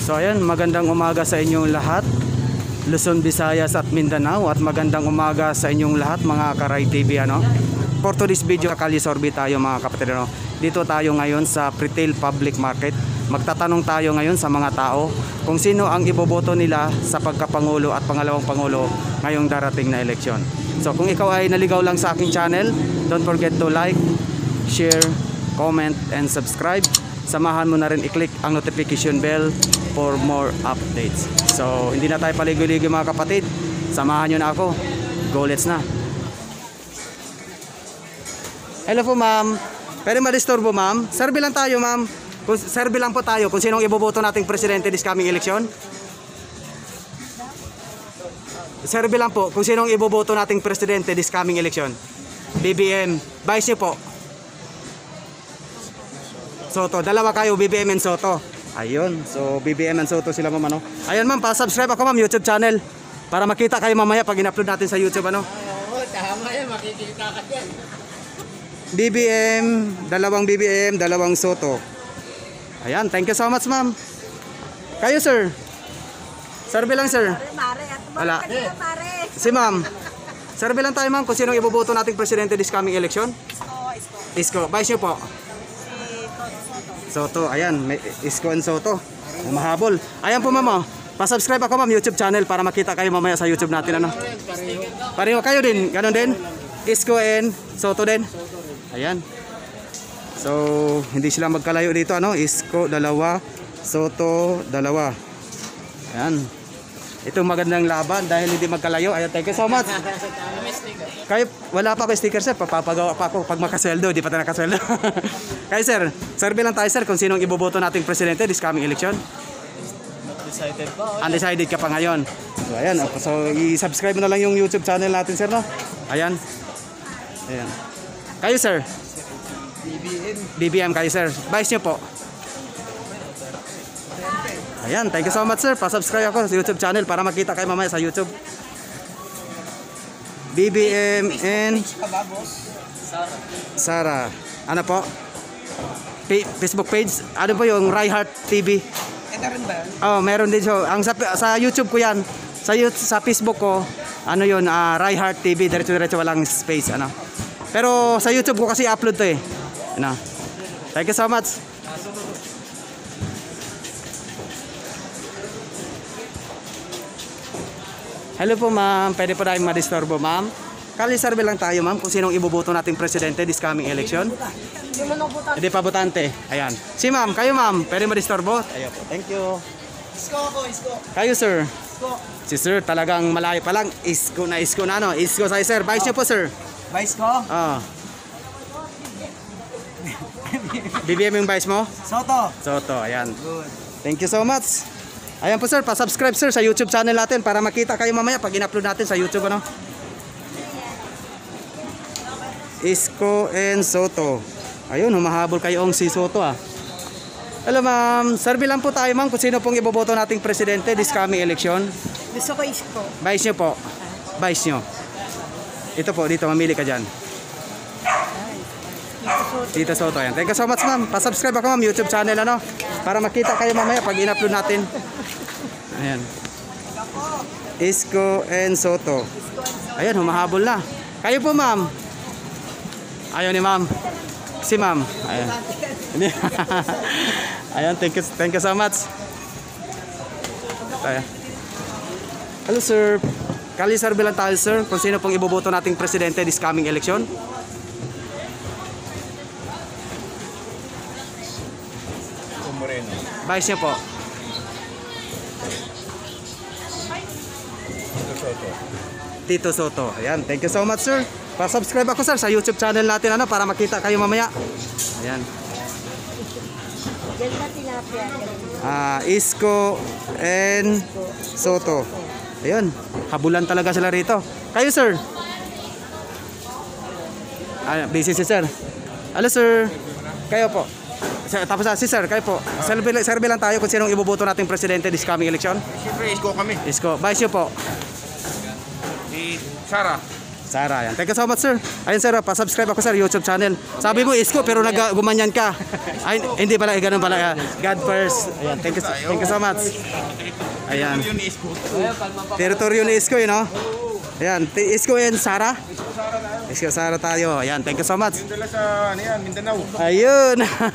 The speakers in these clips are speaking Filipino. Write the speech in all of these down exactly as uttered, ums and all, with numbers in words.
So ayan, magandang umaga sa inyong lahat, Luzon, Visayas at Mindanao, at magandang umaga sa inyong lahat mga Karay T V, ano. For today's video, kakalisorbi tayo mga kapatid, ano. Dito tayo ngayon sa Retail Public Market. Magtatanong tayo ngayon sa mga tao kung sino ang iboboto nila sa pagkapangulo at pangalawang pangulo ngayong darating na eleksyon. So kung ikaw ay naligaw lang sa aking channel, don't forget to like, share, comment, and subscribe. Samahan mo na rin i-click ang notification bell for more updates. So hindi na tayo paligoy-ligoy mga kapatid, samahan nyo na ako. Go, let's na. Hello po ma'am, pwede ma-disturbo ma'am? Survey lang tayo ma'am. Survey lang po tayo kung sinong iboboto nating presidente this coming election. Survey lang po kung sinong iboboto nating presidente this coming election. B B M, vice nyo po Soto, dalawa kayo, B B M and Soto. Ayun, so B B M and Soto sila ma'am, ano. Ayun ma'am, pa-subscribe ako ma'am, YouTube channel, para makita kayo mamaya pag in-upload natin sa YouTube, ano. Oo, tama yan, makikita ka yan. B B M, dalawang B B M, dalawang Soto. Ayan, thank you so much ma'am. Kayo sir, survey lang sir. Wala. Si ma'am, survey lang tayo ma'am kung sinong iboboto nating presidente this coming election. Isko, vice nyo po Soto. Ayan, may Isko and Soto. Mahabol. Ayan po ma'am, oh. Pa-subscribe ako ma'am, YouTube channel, para makita kayo mamaya sa YouTube natin, ano. Pareho kayo din, ganun din. Isko and Soto din. Ayan. So, hindi sila magkalayo dito, ano. Isko dalawa, Soto dalawa. Ayan. Itong magandang laban dahil hindi magkalayo. Ayan, thank you so much. Kayo, wala pa ako sticker sir, papapagawa pa ako pag makasweldo, di pa tayo nakasweldo. Kayo sir, survey lang tayo sir kung sinong iboboto nating presidente this coming election. Undecided pa. Undecided ka pa ngayon. So ayan, so i-subscribe mo na lang yung YouTube channel natin sir, no? Ayan. Ayan. Kayo sir? B B M. B B M kayo sir. Vice nyo po. Ayan, thank you so much sir. Pa-subscribe ako sa YouTube channel para makita kayo mamaya sa YouTube. B B M and Sara. Ano po? P Facebook page. Ano po yung Reinhardt T V? Ito rin ba? Oh, meron din so. Ang sa, sa YouTube ko 'yan. Sa sa Facebook ko, ano 'yun, uh, Reinhardt T V, diretso-diretso, walang space, ano. Pero sa YouTube ko kasi upload 'to eh. Ano. Thank you so much. Hello po ma'am, pwede po tayong madisturbo ma'am. Kali-survey lang tayo ma'am kung sinong iboboto nating presidente this coming election. Hindi pa botante. Ayan. Si ma'am, kayo ma'am, pwede madisturbo? Ayo po, thank you. Isko ako, Isko. Kayo sir? Isko. Si sir, talagang malayo pa lang. Isko na isko na, ano. Isko sa sir. Vice nyo po sir. Vice ko? Ah. B B M yung vice mo? Soto. Soto, ayan. Good. Thank you so much. Ayan po sir, pa-subscribe sir sa YouTube channel natin para makita kayo mamaya pag in-upload natin sa YouTube, ano. Isko and Soto. Ayun, humahabol kayong si Soto, ah. Hello ma'am, survey lang po tayo ma'am kung sino pong iboboto nating presidente this coming election. Gusto ko Isko. Vice nyo po. Vice nyo. Ito po, dito, mamili ka dyan. Tito Soto, yan. Thank you so much ma'am. Pa-subscribe ako ma'am, YouTube channel, ano, para makita kayo mamaya pag in-upload natin. Ayan. Isko and Soto. Ayan, humahabol na. Kayo po ma'am. Ayaw ni ma'am. Si ma'am. Ayan. Ayan, thank you, thank you so much. Ayan. Hello sir. Kali-survey lang tayo sir kung sino pong iboboto nating presidente this coming election. Moreno. Vice niyo po. Tito Soto. Tito Soto. Ayan, thank you so much sir. Pa-subscribe ako sir sa YouTube channel natin, ano, para makita kayo mamaya. Ayan. Ah, Isko and Soto. Ayun, habulan talaga sila rito. Kayo sir? Ay, busy si sir. Hello sir. Kayo po. Tapos si sir, kayo po. Survey, survey lang tayo kung sinong iboboto nating presidente this coming election. Siyempre, Isko kami. Isko. Vice nyo po. Si Sara. Sara, yan. Thank you so much, sir. Ayun, sir, pa-subscribe ako, sir, YouTube channel. Sabi mo, isko, pero nag-gumanyan ka. Ay, hindi pala, eh, ganun pala. God first. Ayan, thank you, thank you so much. Ayan. Teritoryo ni isko, yun, no? Ayan, ti- isko and Sara. Isko, Sara tayo. Ayan, thank you so much. Yung dala sa, ano yan, Mindanao. Ayun.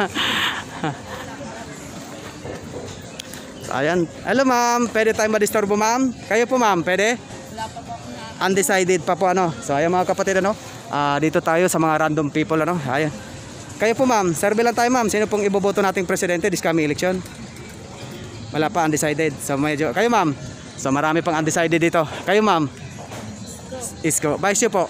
Ayan. Hello, ma'am. Pwede tayo madisturbo, ma'am? Kayo po, ma'am. Pwede? Undecided pa po, ano. So, ayan mga kapatid, ano. Ah, dito tayo sa mga random people, ano. Ayan. Kayo po, ma'am. Survey lang tayo, ma'am. Sino pong iboboto nating presidente this coming election? Wala pa, undecided. So, medyo. Kayo, ma'am. So, marami pang undecided dito. Kayo, ma'am. Isko. Vice po.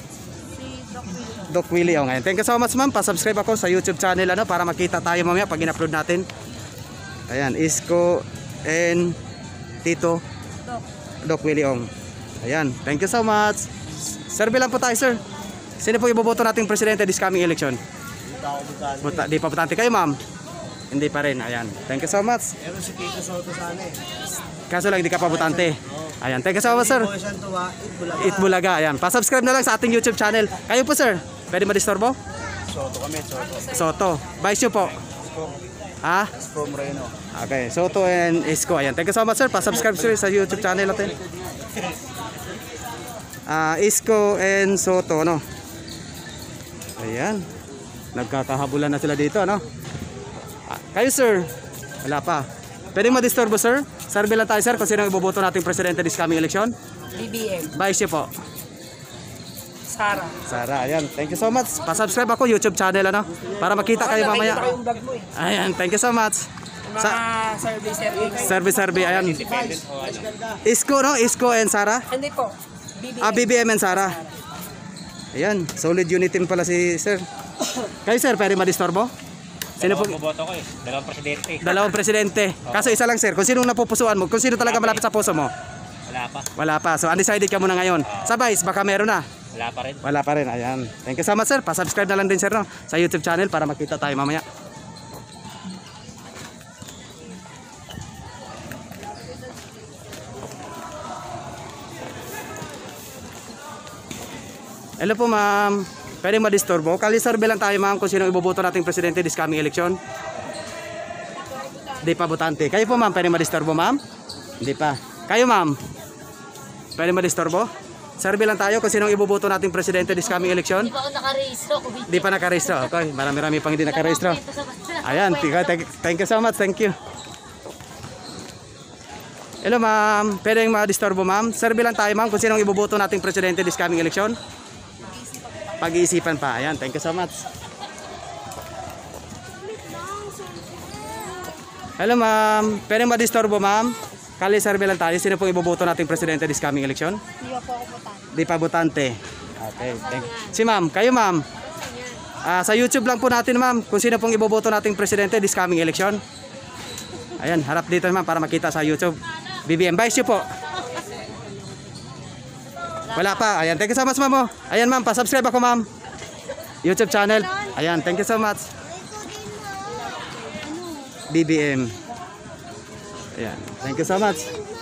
Doc Willie, oh, ngayon. Thank you so much, ma'am. Pa-subscribe ako sa YouTube channel, ano, para makita tayo mamaya pag in-upload natin. Ayan, Isko and Tito Doc Willie Ong. Ayan, thank you so much. Survey lang po tayo, sir. Sino po iboboto nating presidente this coming election? Buta, di pa butante kayo, ma'am? Hindi pa rin, ayan. Thank you so much. Meron si Tito Soto sana eh. Kaso lang, hindi ka pa butante. Ayan, thank you so much, sir. Itbulaga, ayan. Pa-subscribe na lang sa ating YouTube channel. Kayo po, sir. Pwede madisturbo? Soto kami, Soto. Soto. Vice nyo po. Ha? Isko Moreno. Okay, Soto and Isko. Ayan, thank you so much, sir. Pa-subscribe sir sa YouTube channel natin. Ah, Isko and Soto, no. Ayan. Nagkakahabulan na sila dito, no. Ah, kayo, sir. Wala pa. Pwede madisturbo, sir? Survey lang tayo, sir, kung sino ang iboboto nating presidente this coming election. B B M. Vice po. Sara. Sara, ayan. Thank you so much. Pa-subscribe ako YouTube channel, ano, para makita kayo mamaya. Nakikita ko yung vlog mo eh. Ayan, thank you so much. Mga Sa survey survey. survey survey, ayan. Isko, no? Isko and Sara. Hindi po. B B M. Ah, B B M and Sara. Ayan, solid unit team pala si sir. Kayo, sir, pwede madisturbo? Sino po? Boboto ko eh. Dalawang presidente. Dalawang presidente. Kaso isa lang, sir. Kung sino napupusuan mo, kung sino talaga malapit sa puso mo. Wala pa. Wala pa. So undecided ka muna ngayon. Sa Vice, baka meron na. Wala pa rin. Wala pa rin. Ayan. Thank you so much, sir. Pa-subscribe na lang din, sir, no? Sa YouTube channel para makita tayo mamaya. Hello po, ma'am. Pwede madisturbo? Kali-survey lang tayo, ma'am, kung sino iboboto nating presidente this coming election. Hindi pa botante. Kayo po, ma'am, pwede madisturbo, ma'am? Hindi pa. Kayo, ma'am? Pwede madisturbo? Survey lang tayo kung sino iboboto nating presidente this coming election. Hindi pa ako nakarehistro. Hindi pa nakarehistro. Okay, marami-rami pang hindi nakarehistro. Ayan, thank, thank you so much. Thank you. Hello, ma'am. Pwede yung madisturbo, ma'am? Survey lang tayo, ma'am, kung sino iboboto nating presidente this coming election. Pag-iisipan pa. Ayan, thank you so much. Hello, ma'am. Pwede madisturbo, ma'am? Kali survey lang tayo. Sino pong iboboto nating presidente this coming election? Hindi pa ako butante. Di pa botante. Okay, thank you. Si ma'am, kayo, ma'am? Ah, sa YouTube lang po natin, ma'am, kung sino pong iboboto nating presidente this coming election. Ayan, harap dito, ma'am, para makita sa YouTube. B B M, vice po. Wala pa. Ayan, thank you so much, ma'am. Oh. Ayan, ma'am, pa-subscribe ako, ma'am. YouTube channel. Ayan, thank you so much. B B M. Ayan, thank you so much.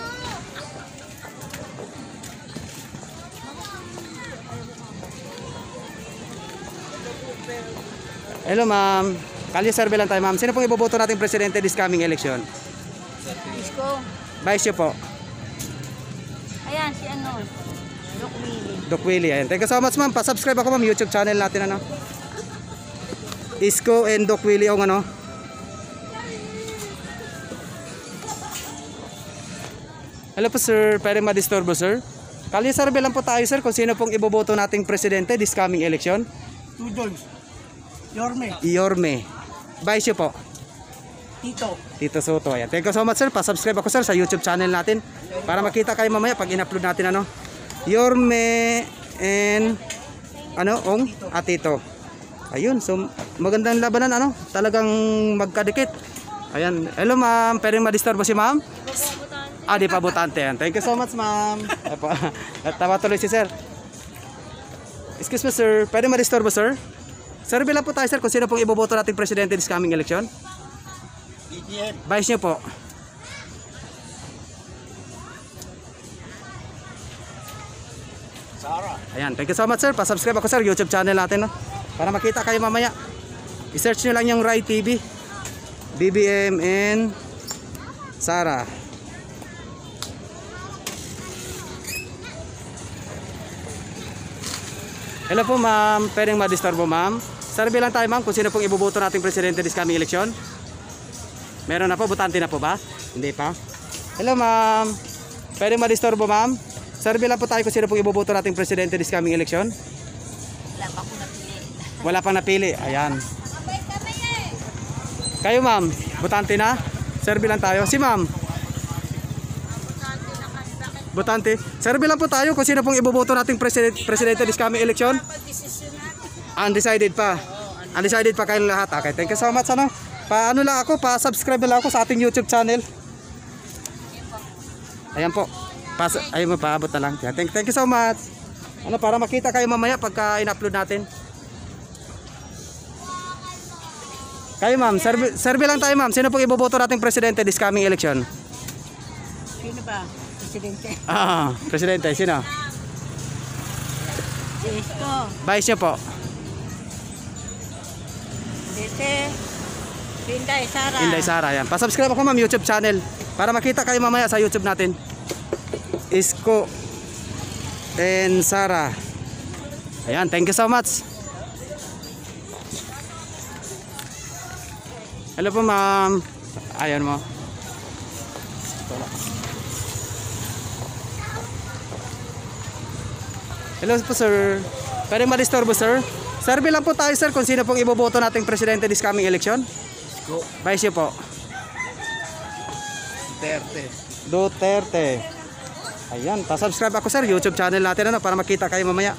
Hello, ma'am. Kali survey lang tayo, ma'am. Sino pong iboboto nating presidente this coming election? Isko. Vice po. Ayan, si ano. Doc Willie. Doc Willie. Ayan. Thank you so much, ma'am. Pa-subscribe ako, ma'am. YouTube channel natin, ano. Isko and Doc Willie, ang ano. Hello po, sir. Pwede madisturbo, sir? Kali survey lang po tayo, sir, kung sino pong iboboto nating presidente this coming election. Two Jones. Yorme. Iorme. Vice po. Tito. Tito Soto. Ayan. Thank you so much, sir. Pa-subscribe ako, sir, sa YouTube channel natin para makita kayo mamaya pag in-upload natin, ano. Yorme and ano, Ong at Tito. Ayun. So, magandang labanan, ano. Talagang magkadikit. Ayan. Hello, ma'am. Pwede madisturbo si ma'am? Ah, di pa botante. Ayan. Thank you so much, ma'am. Tawa tuloy si sir. Excuse me, sir. Pwede madisturbo, sir? Survey lang po tayo, sir, kung sino pong iboboto nating presidente this coming election. B B M. Vice niyo po. Sara. Ayan, thank you so much sir. Pa-subscribe ako sir, YouTube channel natin no. Para makita kayo mamaya. I-search nyo lang yung Rai T V. B B M and Sara. Hello po ma'am, pwedeng ma-disturbo ma'am. Survey lang tayo ma'am kung sino pong iboboto nating presidente this coming election. Meron na po, butante na po ba? Hindi pa. Hello ma'am, pwedeng ma-disturbo ma'am. Survey lang po tayo kung sino pong iboboto nating presidente this coming election. Wala pa akong napili. Wala pang napili, ayan. Kayo ma'am, butante na? Survey lang tayo. Si ma'am? Butante. Survey lang po tayo kung sino pong iboboto nating president, presidente this coming election. Undecided pa. Undecided pa kayong lahat. Okay, thank you so much. Ano? Paano lang ako, pa-subscribe na lang ako sa ating YouTube channel. Ayan po. Pas ayun mo, paabot na lang. Thank, thank you so much. Ano, para makita kayo mamaya pagka in-upload natin. Kayo ma'am, survey, survey lang tayo ma'am. Sino pong iboboto nating presidente this coming election? Sino ba? Presidente. Ah, presidente, sino? Si Isko. Vice niyo po. Dete. Pinday Sara. Inday Sara, yan. Pa-subscribe ako ma'am YouTube channel para makita kayo mamaya sa YouTube natin. Isko and Sara. Ayan, thank you so much. Hello po ma'am. Ayan mo. Hello po sir. Pwede ma-disturbo sir? Survey lang po tayo sir kung sino pong iboboto nating presidente this coming election. Go. Vice po. Duterte. Duterte. Ayan, pa-subscribe ako sir, YouTube channel natin ano para makita kayo mamaya.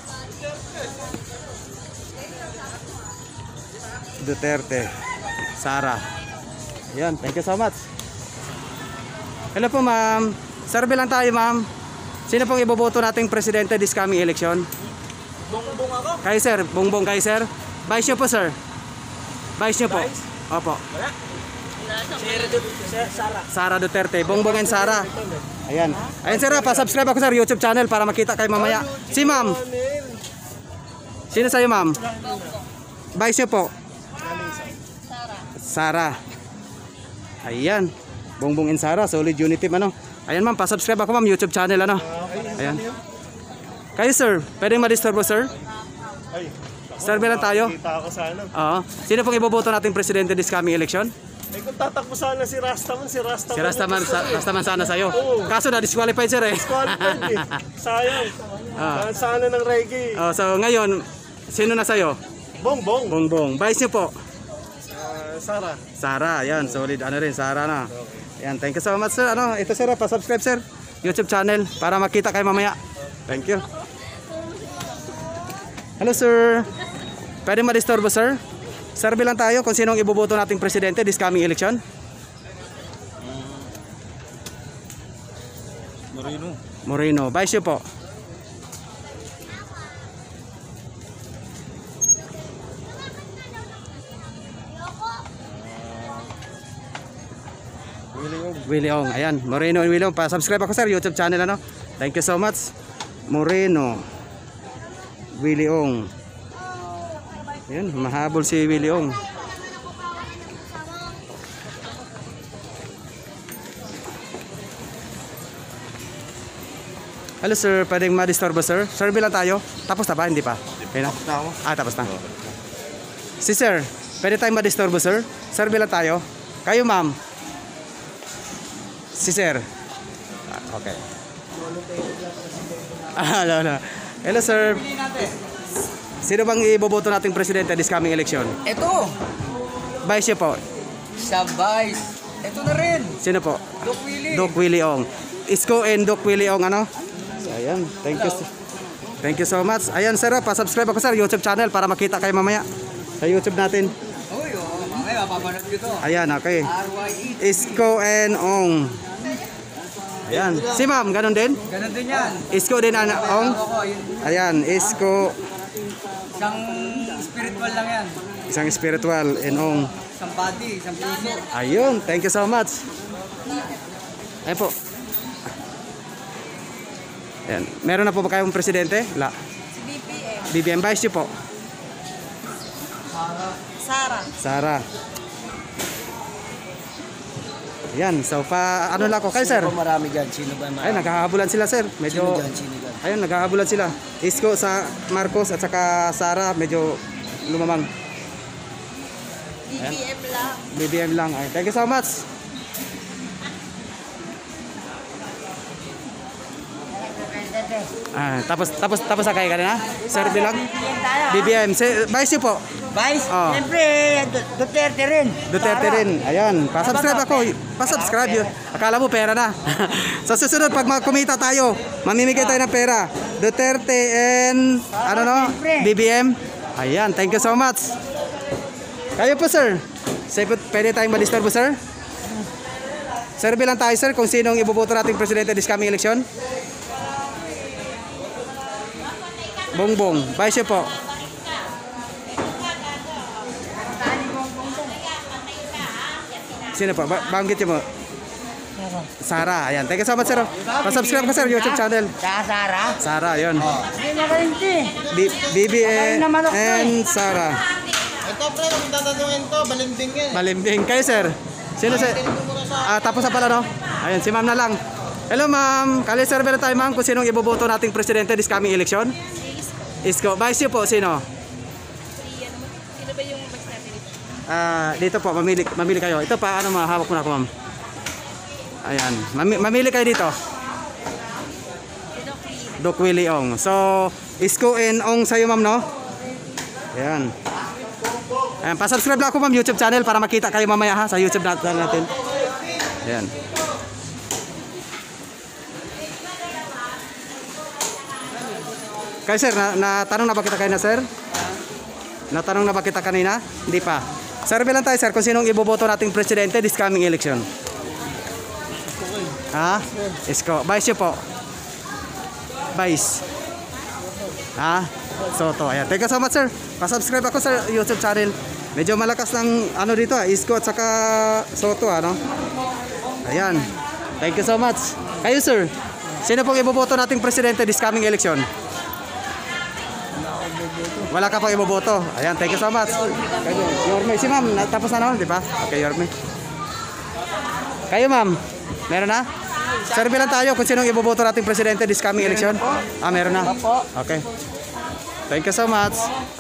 Duterte. Sara. Ayan, thank you so much. Hello po ma'am. Survey lang tayo ma'am. Sino pong iboboto nating presidente this coming election? Bongbong ako. Kayo sir, bongbong kayo sir. Vice nyo po sir. Vice nyo po. Vice? Opo. Wala. Si Sara. Sara Duterte, bongbong and Sara. Ayan. Ayan sir, pa-subscribe ako sir, YouTube channel para makita kayo mamaya. Si ma'am. Sino sa'yo ma'am? Vice nyo po. Sara. Ayan. Bongbong and Sara, solid unity ano. Ayan ma'am, pa-subscribe ako ma'am, YouTube channel ano. Ayan. Kayo sir, pwedeng ma-disturbo sir? Ay, Survey lang tayo. kita ako sa ano. Oo. Sino pong iboboto nating presidente this coming election? Eh kung tatakbo sana si Rastaman, si Rastaman. Si Rastaman, sa, Rastaman sana sa'yo. Oo. Kaso na disqualified sir eh. Qualified eh. Sayang. Ah. Sana ng reggae. Oh, so ngayon, sino na sa'yo? Bongbong. Bongbong. Vice niyo po? Ah, Sara. Sara, yan. Solid ano rin, Sara na. Yan, thank you so much sir. Ano, ito sir, pa-subscribe sir. YouTube channel para makita kayo mamaya. Thank you. Hello sir. Pwede ma-disturbo sir? Survey lang tayo kung sinong iboboto nating presidente this coming election. Moreno. Moreno. Vice niyo po? Willie Ong. Willie Ong. Ayan, Moreno and Willie Ong. Pa-subscribe ako sir, YouTube channel ano. Thank you so much. Moreno. Willie Ong. Ayan, mahabol si Willie Ong. Hello sir, pwedeng ma-disturbo sir? Survey lang tayo. Tapos na ba? Hindi pa? Okay na? Ah, tapos na. Si sir, pwede tayong ma-disturbo sir? Survey lang tayo. Kayo ma'am. Si sir. Ah, okay. Ah, no, no. Hello sir. Sino bang iboboto nating presidente this coming election? Ito. Vice niyo po. Sa Vice. Ito na rin. Sino po? Doc Willie. Doc Willie Ong. Isko and Doc Willie Ong ano? So, ayan, thank you. Thank you so much. Ayan sir, pa-subscribe ako sir, YouTube channel para makita kayo mamaya sa YouTube natin. Uy, oh, mamaya mapapanood ko to. Ayan, okay. R Y E. Isko and Ong. Ayan. Si ma'am, ganun din? Ganun din yan. Isko din ano, Ong? Ako, yun. Ayan, Isko. Isang spiritual lang yan. Isang spiritual and Ong. Isang body, isang puso. Ayun, thank you so much. Ayan po. Ayan. Meron na po ba kayong presidente? La. B B M. Vice niyo po. Sara. Sara. Yan, so pa ano lang ko kay sir. Sino ba marami dyan? Sino ba marami? Ay, naghahabulan sila sir. Sino Medyo dyan? Sino dyan? ayun, naghahabulan sila. Isko sa Marcos at saka Sara medyo lumamang. B B M lang. B B M lang. Ay, thank you so much. Ah, tapos tapos tapos sakay ka na? Sir bilang B B M. Si, Vice niyo po. Vice? Oh. Siyempre, Du- Duterte rin. Duterte rin. Ayan, pa-subscribe ako. Pa-subscribe yun. Akala mo pera na. Sa susunod, pag kumita tayo, mamimigay tayo ng pera. Duterte and, ano no, B B M. Ayan, thank you so much. Kayo po, sir. Say po, pwede tayong madisturbo, sir? Survey lang tayo, sir, kung sinong iboboto nating presidente this coming election. Bongbong. Vice po. Sino po? Ba banggit niyo mo. Sara. Ayan. Thank you so much, sir. Pa-subscribe ka, sir, YouTube channel. Sa Sara? Sara, yun. Hindi na kalinti. B B and Sara. Ito pre, kung tatanungin to, balimbing yan. Malimbing. Kayo, sir? Sino, sir? Ah, tapos na pala, no? Ayun, si ma'am na lang. Hello, ma'am. Kali survey na tayo, ma'am, kung sinong iboboto nating presidente this coming election. Isko. Vice niyo po, sino? Sino ba yung vice natin dito? Ah, dito po, mamili, mamili kayo. Ito pa, ano, mahawak mo na ako, ma'am. Ayan, Mami, mamili kayo dito. Doc Willie Ong. So, Isko and Ong sa'yo, ma'am, no? Ayan. Ayan, pa-subscribe lang ako, ma'am, YouTube channel para makita kayo mamaya, ha, sa YouTube natin. natin. Ayan. Kaya sir, na, natanong na ba kita kayo na, sir? Natanong na ba kita kanina? Hindi pa. Survey lang tayo, sir, kung sinong iboboto nating presidente this coming election. Ha? Isko. Vice niyo po. Vice. Ha? Soto. Ayan. Thank you so much, sir. Pa-subscribe ako sa YouTube channel. Medyo malakas ng ano dito, ah, Isko at saka Soto, ano? Ayan. Thank you so much. Kayo, sir. Sino pong iboboto nating presidente this coming election? Wala ka pang iboboto. Ayan, thank you so much. Kayo, Yorme. Si ma'am, tapos na naman, di ba? Okay, Yorme. Kayo, ma'am. Meron na? Survey lang tayo kung sinong iboboto nating presidente this coming election. Ah, meron na? Okay. Thank you so much.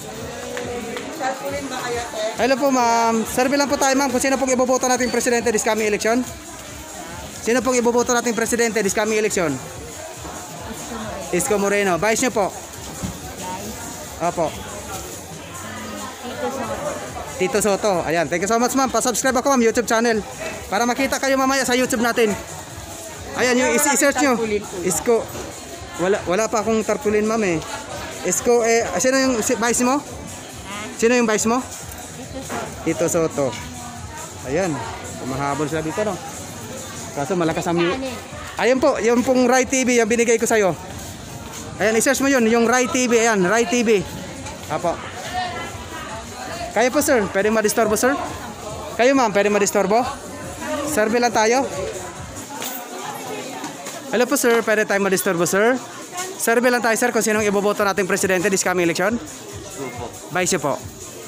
Hello po, ma'am. Survey lang po tayo, ma'am, kung sino pong iboboto nating presidente this coming election. Sino pong iboboto nating presidente this coming election? Isko Moreno. Vice niyo po. Opo. Tito Soto. Ayan. Thank you so much, ma'am. Pa-subscribe ako, ma'am, YouTube channel. Para makita kayo mamaya sa YouTube natin. Ayan, yung i-search nyo. Isko. Wala, wala pa akong tarpulin, ma'am, eh. Isko, eh, sino yung si, vice mo? Sino yung vice mo? Tito Soto. Ayan. Mahabol sila dito, no? Kaso malakas ang... Ayan po, yung pong Rai T V, yung binigay ko sa'yo. Ayan, i-search mo yun, yung Rai T V, ayan, Rai T V. Apo. Kayo po, sir, pwede madisturbo, sir? Kayo, ma'am, pwede madisturbo? Survey lang tayo. Hello po, sir, pwede tayo madisturbo, sir? Survey lang tayo, sir, kung sinong iboboto nating presidente this coming election. Vice po.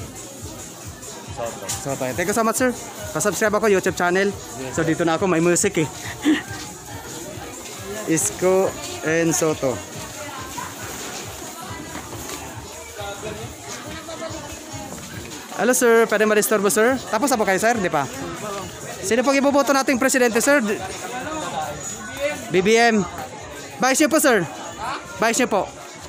So, tayo. Thank you so much, sir. Pa-subscribe ako, YouTube channel. So, dito na ako, may music, eh. Isko and Soto. Hello, sir. Pwede ma-disturbo, sir? Tapos na po kayo, sir? Di pa? Sino pong iboboto nating presidente, sir? B B M. Vice niyo po, sir. Vice niyo po.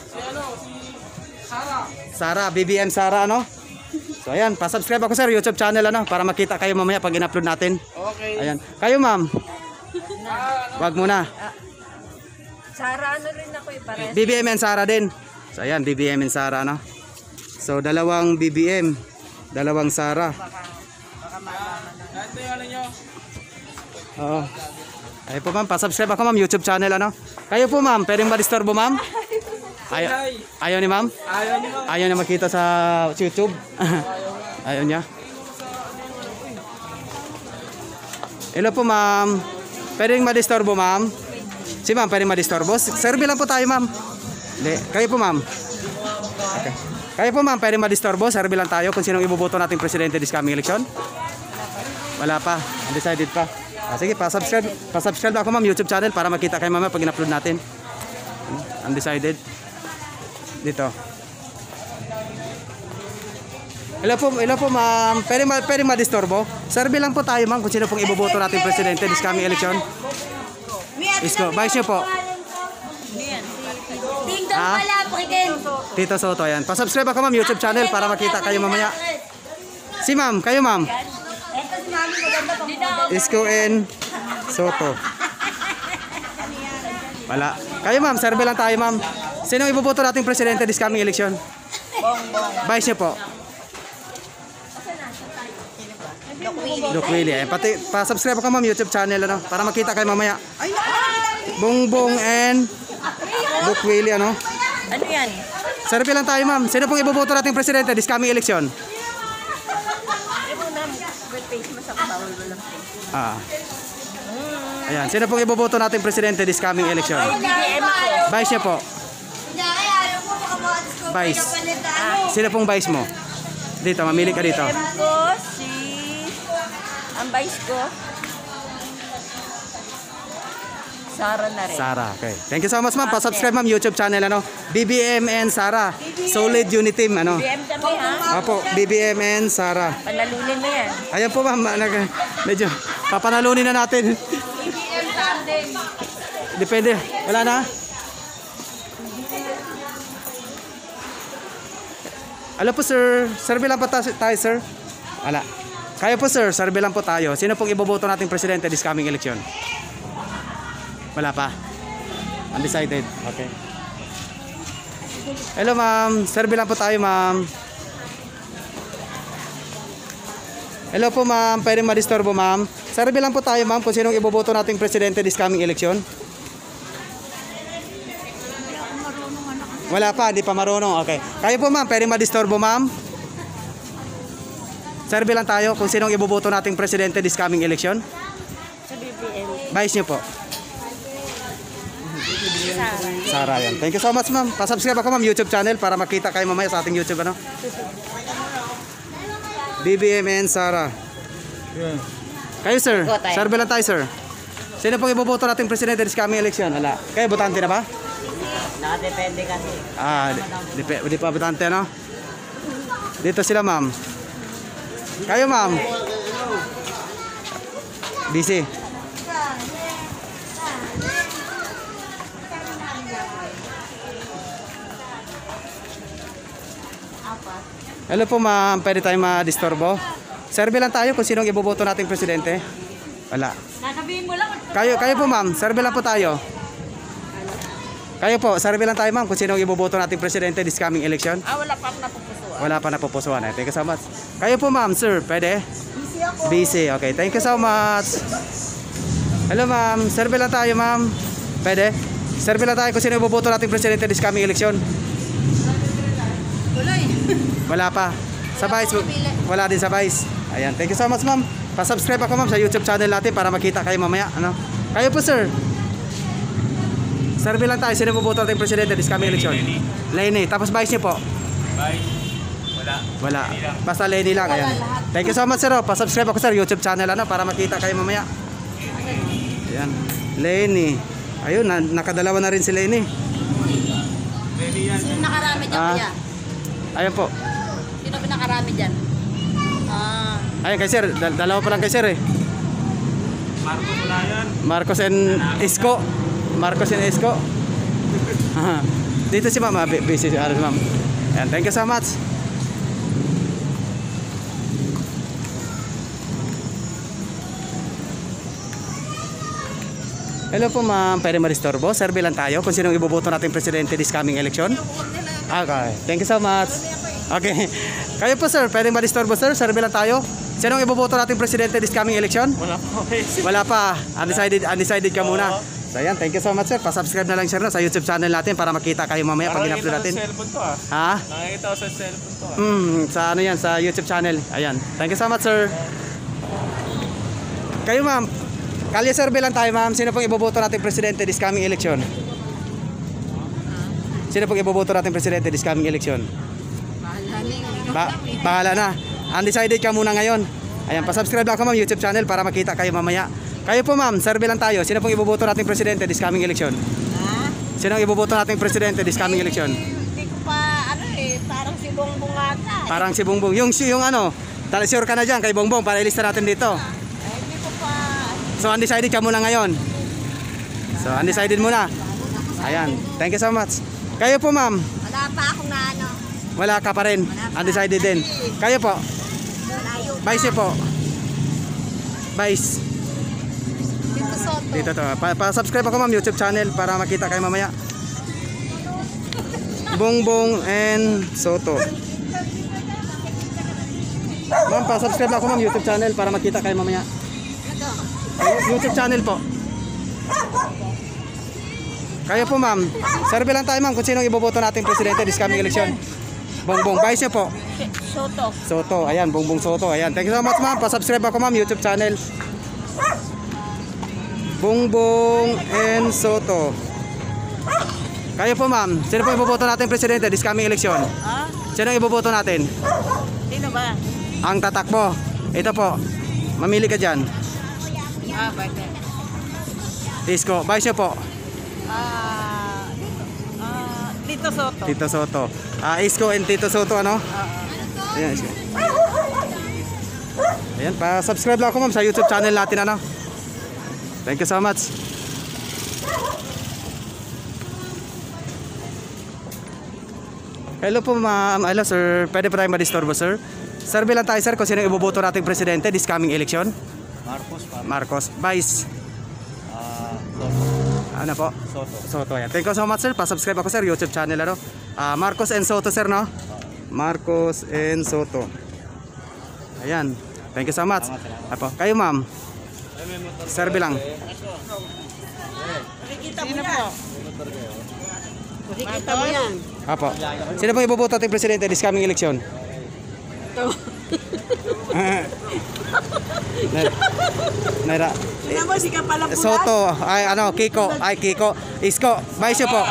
Sara. B B M Sara, ano? So, ayan. Pa-subscribe ako, sir. YouTube channel, ano? Para makita kayo mamaya pag in-upload natin. Okay. Ayan. Kayo, ma'am. Wag muna. Sara, ano rin ako yung pares? B B M and Sara din. So, ayan. B B M and Sara, ano? So, dalawang B B M. Dalawang Sara. Oo. Ay po, ma'am, pa-subscribe ako, ma'am, YouTube channel, ano? Kayo po, ma'am, pwedeng ma-disturbo, ma'am? Ayaw, ayaw ni ma'am? Ayaw ni ma'am. Ayaw niya makita sa YouTube? Ayaw niya. Hello po, ma'am. Pwedeng ma-disturbo, ma'am? Si ma'am, pwedeng ma-disturbo? Survey lang po tayo, ma'am. Hindi. Kayo po, ma'am. Okay. Kayo po ma'am, pwede madisturbo, survey lang tayo kung sinong iboboto nating presidente this coming election. Wala pa, undecided pa. Ah, sige, pa-subscribe, pa-subscribe ako ma'am YouTube channel para makita kayo mamaya pag in-upload natin. Undecided. Dito. Hello po, hello po ma'am. Pwede, ma pwede madisturbo. Survey lang po tayo ma'am kung sino pong iboboto nating presidente this coming election. Isko, vice nyo po. Ding dong Ah? pala, pakikin. Tito Soto, yan. Pa-subscribe ako ma'am YouTube channel para makita kayo mamaya. Si ma'am, kayo ma'am. Isko and Soto. Wala. Kayo ma'am, survey lang tayo ma'am. Sino iboboto nating presidente this coming election? Vice nyo po. Doc Willie. Eh. Pati, pa-subscribe ako ma'am YouTube channel ano, para makita kayo mamaya. Bongbong and Doc Willie ano. Ano yan? Survey lang tayo ma'am. Sino pong iboboto nating presidente this coming election? Ah. Ayan, sino pong iboboto nating presidente this coming election? B B M ako. Vice niya po. Vice. Sino pong vice mo? Dito, mamili ka dito. B B M ko, si... Ang vice ko. Sara na rin. Sara, okay. Thank you so much ma'am. Pa-subscribe ma'am YouTube channel ano. B B M and Sara. Solid Unity Team ano. B B M kami ha. Apo, B B M and Sara. Panalunin mo yan. Ayan po ma'am, nag, medyo papanalunin na natin. B B M tandem. Depende. Wala na? Hello po sir. Survey lang po ta- tayo sir. Wala. Kaya po sir, survey lang po tayo. Sino pong iboboto nating presidente this coming election? Wala pa. Undecided. Okay. Hello ma'am. Survey lang po tayo ma'am. Hello po ma'am. Pwede madisturbo ma'am. Survey lang po tayo ma'am kung sinong iboboto nating presidente this coming election. Wala pa, hindi pa marunong. Okay. Kayo po ma'am, pwede madisturbo ma'am. Survey lang tayo kung sinong iboboto nating presidente this coming election. Sa B B M. Vice niyo po. Sara yan. Thank you so much ma'am. Pa-subscribe ako ma'am YouTube channel para makita kayo mamaya sa ating YouTube ano. B B M and Sara. Kayo sir, Go tayo. survey lang tayo sir. Sino pong iboboto nating presidente this coming election? Wala. Kayo botante na ba? Nakadepende kasi. Ah, di, di, di pa botante no? Dito sila ma'am. Kayo ma'am. Busy. Hello po ma'am, pwede tayo ma-disturbo? Survey lang tayo kung sinong iboboto nating presidente. Wala. Sasabihin mo lang. Kayo, kayo po ma'am, survey lang po tayo. Kayo po, survey lang tayo ma'am kung sinong iboboto nating presidente this coming election. Ah, wala pa ako napupusuan. Wala pa napupusuan eh. Thank you so much. Kayo po ma'am, sir, pwede? Busy ako. Busy, okay. Thank you so much. Hello ma'am, survey lang tayo ma'am. Pwede? Survey lang tayo kung sino iboboto nating presidente this coming election. Tuloy. Wala pa. Sa Vice, wala din sa Vice. Ayan, thank you so much ma'am. Pa-subscribe ako ma'am sa YouTube channel natin para makita kayo mamaya. Ano? Kayo po sir. Survey lang tayo, sino iboboto nating presidente this coming election? Lenny. Tapos Vice niyo po? Vice. Wala. Wala. Basta Lenny lang. Ayan. Thank you so much sir. Oh. Pa-subscribe ako sir YouTube channel ano para makita kayo mamaya. Ayan. Lenny. Ayun, na nakadalawa na rin si Lenny. Sino nakarami dyan Ah. kuya? Ayan po. Sino ba nakarami dyan? Ah. Ayan kay sir. Dal dalawa pa lang kay sir eh. Marcos wala yan. Marcos and Isko. Marcos and Isko. Aha. Dito si ma'am. ah, bu- Busy si ano si ma'am. Ayan. Thank you so much. Hello po ma'am, pwede ma-disturbo? Survey lang tayo kung sinong iboboto natin presidente this coming election. Okay, thank you so much. Okay, kayo po sir, pwede ma-disturbo sir? Survey lang tayo. Sinong iboboto natin presidente this coming election? Wala pa. Wala pa, undecided, undecided ka muna. So ayan, thank you so much sir. Pa-subscribe na lang sir no, sa YouTube channel natin para makita kayo mamaya pag in-upload natin. cellphone to ah. Ha? Nakikita ko sa cellphone to ah. Hmm, sa ano yan, sa YouTube channel. Ayan, thank you so much sir. Kayo ma'am, kalye survey lang tayo ma'am. Sino pong iboboto natin presidente this coming election? Sino pong iboboto natin presidente this coming election? Ba bahala na. Undecided ka muna ngayon. Ayan, pa-subscribe lang ako ma'am YouTube channel para makita kayo mamaya. Kayo po ma'am, survey lang tayo. Sino pong iboboto nating presidente this coming election? Ha? Sino ang iboboto nating presidente this coming election? Hindi ko pa, ano eh, parang si Bongbong ata. eh. Parang si Bongbong. Yung, yung ano, tala sure ka na dyan kay Bongbong para ilista natin dito. Eh, hindi ko pa, So undecided ka muna ngayon. So undecided muna. Ayan, thank you so much. Kayo po ma'am, wala pa akong na ano. wala ka pa rin. Undecided din. Kayo po, Malayo pa. Vice po. Vice. Dito Soto. Dito to. Pa- Pa-subscribe ako ma'am YouTube channel para makita kayo mamaya. Bongbong and Soto. Ma'am, pa-subscribe ako ma'am YouTube channel para makita kayo mamaya. YouTube channel po. Kayo po ma'am, survey lang tayo ma'am kung sino ang iboboto nating presidente this coming election. Bongbong, Vice niyo po. Soto. Soto, ayan, Bongbong Soto, ayan. Thank you so much ma'am, pa-subscribe ako ma'am YouTube channel. Bongbong and Soto. Kayo po ma'am, sino po iboboto natin presidente this coming election? Ha? Sino ang iboboto natin? Sino ba? Ang tatakbo. Ito po, mamili ka dyan. Ah, bakit? Isko, Vice niyo po. Ah, dito. Ah, dito Soto. Tito Soto. Ah, Isko and Tito Soto, ano? Ayan, Isko. Ayan, pa-subscribe lang ako ma'am sa YouTube channel natin, ano? Thank you so much. Hello po ma'am. Hello sir. Pwede pa tayong madisturbo sir? Survey lang tayo sir kung sino yung iboboto nating presidente this coming election. Marcos pa. Marcos. Vice. Ah, Soto. Ano po? Soto. Soto yan. Thank you so much sir. Pa-subscribe ako sir YouTube channel ano. Ah, Marcos and Soto sir no. Marcos and Soto. Ayan. Thank you so much. Apo, kayo ma'am. Survey lang. Nakikita mo yan. Nakikita mo yan. Apo. Sino pong iboboto nating presidente this coming election? Naira. Naira. Tingnan mo, di ka pala bulat. Soto, ay ano, Kiko, ay Kiko, Isko, Vice po.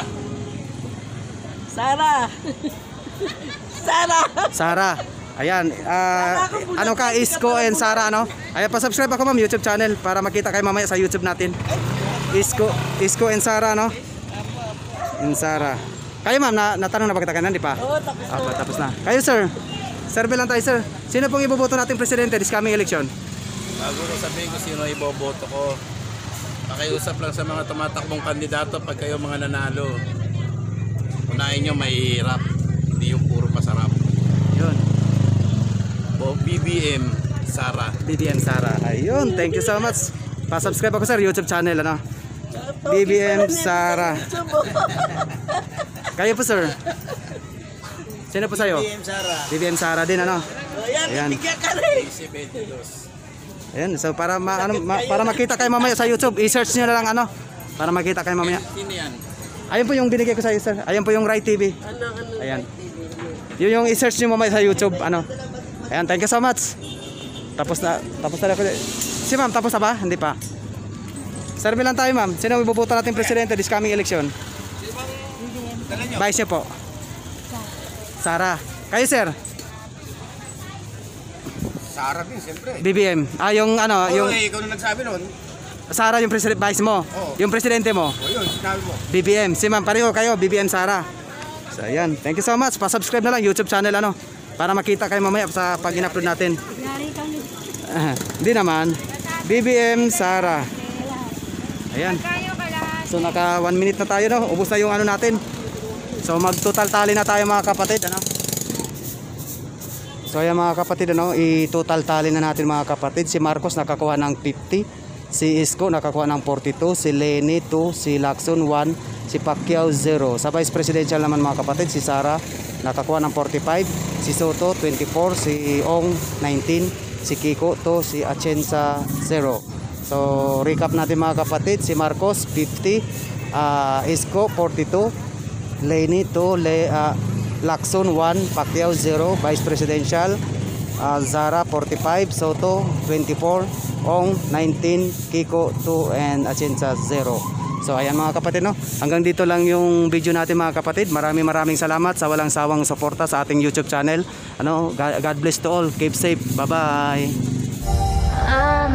Sara. Sara. Sara. Ayan, ah, ano ka, Isko and Sara, ano? Ayan, pa-subscribe ako ma'am YouTube channel para makita kayo mamaya sa YouTube natin. Isko, Isko and Sara, no? And Sara. Kayo ma'am, na, natanong na ba kita kanan, di pa? Oo, tapos na. Apo, tapos na. Kayo sir, survey lang tayo sir. Sino pong iboboto nating presidente this coming election? Bago ko sabihin ko sino iboboto ko, pakiusap lang sa mga tumatakbong kandidato pag kayo mga nanalo. Unahin nyo mahihirap, hindi yung puro pasarap. Yun, O B B M Sara. B B M Sara. Ayun, thank you so much. Pa-subscribe ako sir YouTube channel, ano? B B M Sara. Kayo po sir. Sino po sa'yo? B M Sara. B B M Sara din, ano? Ayan. C twenty-two. Ayan, so para ma, ano, ma- para makita kayo mamaya sa YouTube, i-search niyo na lang ano para makita kayo mamaya. Sino yan? Ayun po yung binigay ko sa iyo, sir. Ayun po yung Rai T V. Ayan. Yun yung i-search niyo mamaya sa YouTube, ano. Ayan, thank you so much. Tapos na, tapos na ako. Si ma'am, tapos na ba? Hindi pa. Survey lang tayo, ma'am. Sino ang iboboto nating presidente this coming election? Vice niyo po. Sara. Kayo, sir? Sara din, siyempre. B B M. Ah, yung ano, yung Yung... eh, ikaw na nagsabi nun. Sara yung president, vice mo. Oo. Yung presidente mo. O yun, sinabi mo. B B M. Si ma'am, pareho kayo, B B M Sara. So, ayan. Thank you so much. Pa-subscribe na lang YouTube channel, ano, para makita kayo mamaya sa pag in-upload natin. Ah, Hindi naman. B B M Sara. Ayan. So, naka one minute na tayo, no? Ubus na yung ano natin. So, mag-total tally na tayo, mga kapatid, ano? So, ayan, mga kapatid, ano? I-total tally na natin, mga kapatid. Si Marcos nakakuha ng fifty. Si Isko nakakuha ng forty-two, si Lenny two, si Lacson one, si Pacquiao zero. Sa Vice Presidential naman, mga kapatid, si Sara nakakuha ng forty-five, si Soto twenty-four, si Ong nineteen, si Kiko two, si Atienza zero. So recap natin, mga kapatid, si Marcos fifty, uh, Isko forty-two, Lenny two, Le, uh, Lacson one, Pacquiao zero, Vice Presidential, uh, Zara forty-five, Soto twenty-four, Ong nineteen, Kiko two, and Atienza zero. So ayan mga kapatid, no, hanggang dito lang yung video natin mga kapatid. Maraming maraming salamat sa walang sawang suporta sa ating YouTube channel. Ano, God God bless to all. Keep safe. Bye bye. Ah.